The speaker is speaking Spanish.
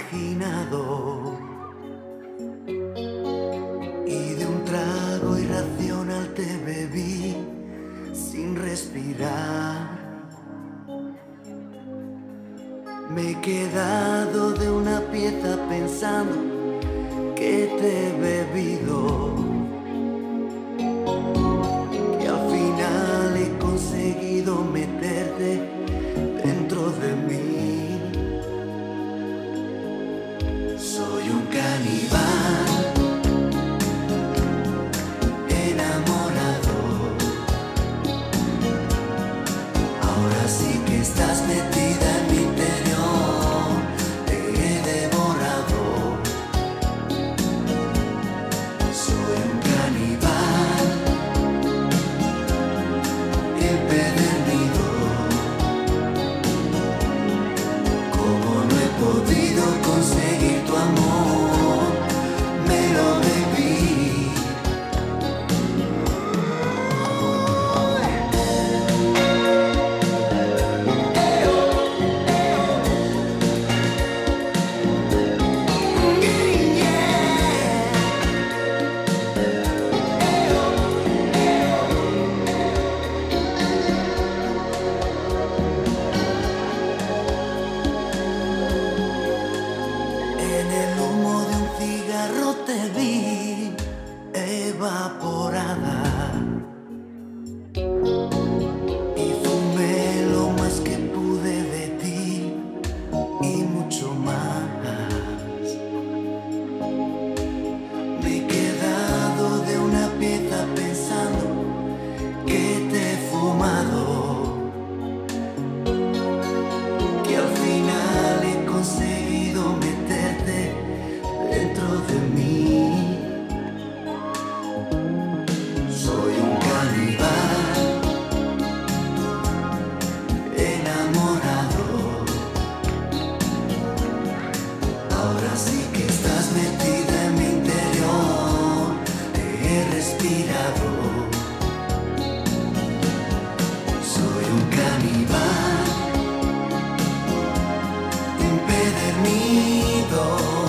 imaginado y de un trago irracional te bebí sin respirar. Me he quedado de una pieza pensando que te he bebido, que al final he conseguido meterte dentro de mí. Soy un caníbal enamorado. Ahora sí que estás metida en mi interior, te he devorado. Soy un caníbal empedernido. Como no he podido conseguir tu amor, me lo bebí. En el humo de un cigarro te vi evaporada y fumé lo más que pude de ti y mucho más. Me he quedado de una pieza pensando que te he fumado, que al final he conseguido meterte dentro de mí. Soy un caníbal enamorado. Ahora sí que estás metida en mi interior, te he respirado. Soy un caníbal empedernido.